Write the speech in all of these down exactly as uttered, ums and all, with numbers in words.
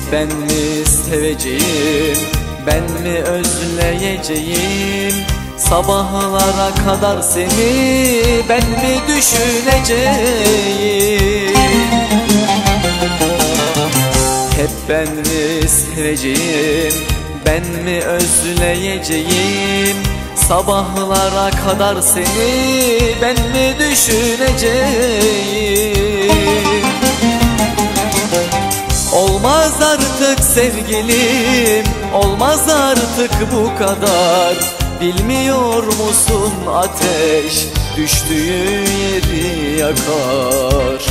ben mi seveceğim, ben mi özleyeceğim? Sabahlara kadar seni ben mi düşüneceğim? Hep ben mi seveceğim, ben mi özleyeceğim? Sabahlara kadar seni ben mi düşüneceğim? Olmaz artık sevgilim, olmaz artık bu kadar. Bilmiyor musun ateş düştüğü yeri yakar.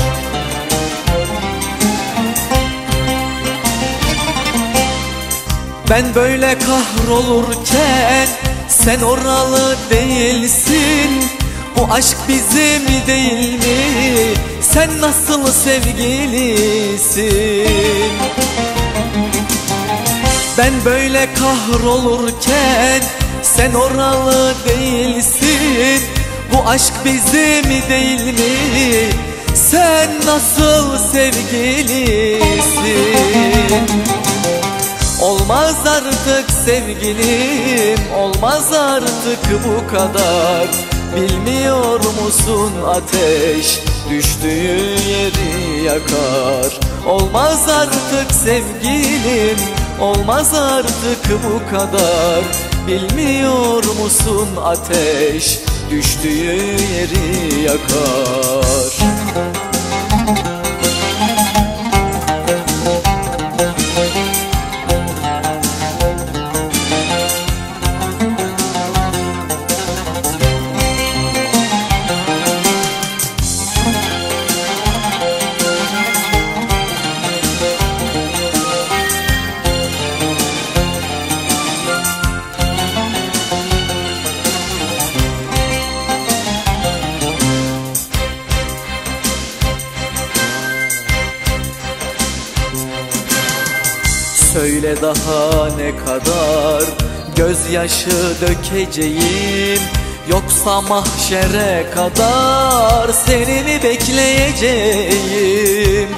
Ben böyle kahrolurken sen oralı değilsin. Bu aşk bizim değil mi? Sen nasıl sevgilisin? Ben böyle kahrolurken sen oralı değilsin. Bu aşk bizim değil mi? Sen nasıl sevgilisin? Olmaz artık sevgilim, olmaz artık bu kadar. Bilmiyor musun ateş düştüğü yeri yakar. Olmaz artık sevgilim, olmaz artık bu kadar. Bilmiyor musun ateş düştüğü yeri yakar. Söyle daha ne kadar gözyaşı dökeceğim? Yoksa mahşere kadar seni mi bekleyeceğim?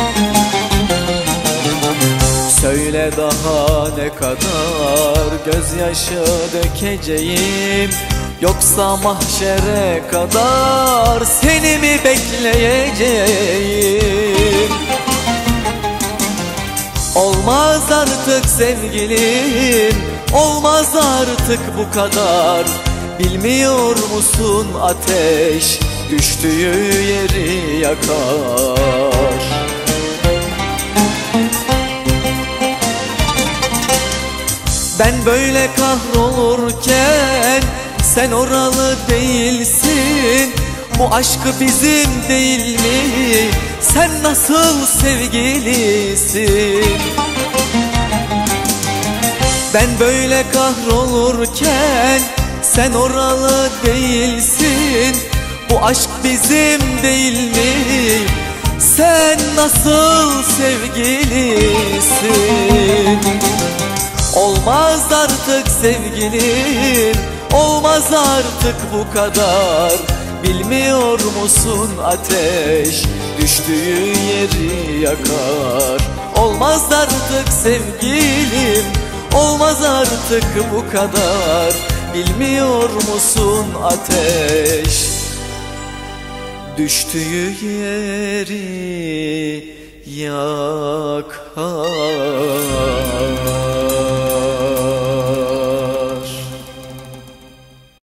Söyle daha ne kadar gözyaşı dökeceğim? Yoksa mahşere kadar seni mi bekleyeceğim? Olmaz artık sevgilim, olmaz artık bu kadar. Bilmiyor musun ateş düştüğü yeri yakar. Ben böyle kahrolurken sen oralı değilsin. Bu aşkı bizim değil mi? Sen nasıl sevgilisin? Ben böyle kahrolurken sen oralı değilsin. Bu aşk bizim değil mi? Sen nasıl sevgilisin? Olmaz artık sevgilim, olmaz artık bu kadar. Bilmiyor musun ateş düştüğü yeri yakar. Olmaz artık sevgilim, olmaz artık bu kadar. Bilmiyor musun ateş düştüğü yeri yakar.